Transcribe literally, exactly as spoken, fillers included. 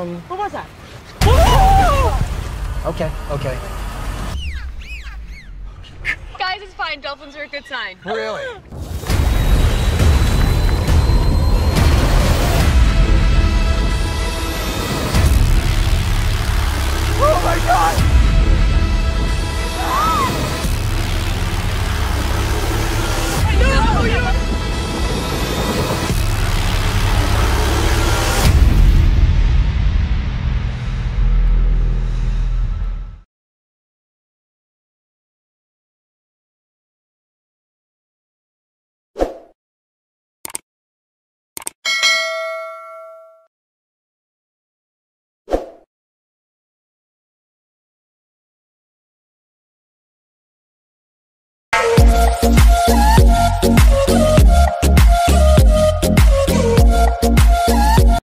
Um. What was that? Okay, okay. Guys, it's fine. Dolphins are a good sign. Really?